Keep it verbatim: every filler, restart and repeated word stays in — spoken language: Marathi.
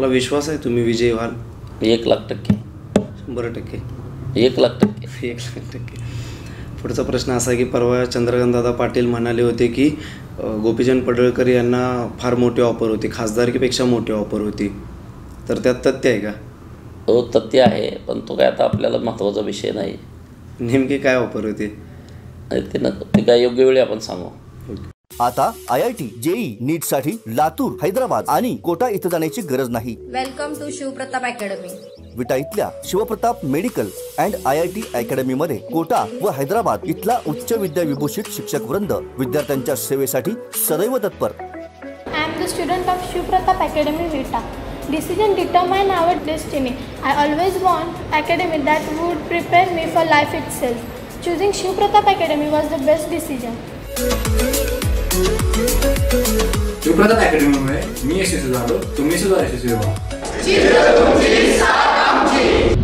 मला विश्वास आहे तुम्ही विजयी व्हाल. एक लाख टक्के. शंभर टक्के. एक लाख टक्के. एक लाख टक्के. पुढचा प्रश्न असा की परवा चंद्रकांतदादा पाटील म्हणाले होते की गोपीचंद पडळकर यांना फार मोठी ऑफर होती, खासदारकीपेक्षा मोठी ऑफर होती, तर त्यात तथ्य आहे का? हो, तथ्य आहे, पण तो काय आता आपल्याला महत्त्वाचा विषय नाही. नेमकी काय ऑफर होती ते न ते काय योग्य वेळी आपण सांगू. आता I I T JEE NEET साठी लातूर, हैदराबाद आणि कोटा इथं जाण्याची गरज नाही. Welcome to Shivpratap academy. Vita इथल्या Shivpratap medical and I I T academy मध्ये कोटा व हैदराबाद इथला उच्च विद्या विभूषित शिक्षक वृंद विद्यार्थ्यांच्या सेवेसाठी सदैव तत्पर. I am the student of Shivpratap Academy Vita. Decision determine our destiny. I always want academy that would prepare me for life itself. Choosing Shivpratap Academy was the best decision. Shivpratap अकॅडमीमुळे मी यशस्वी झालो, तुम्ही सुद्धा यशस्वी व्हा.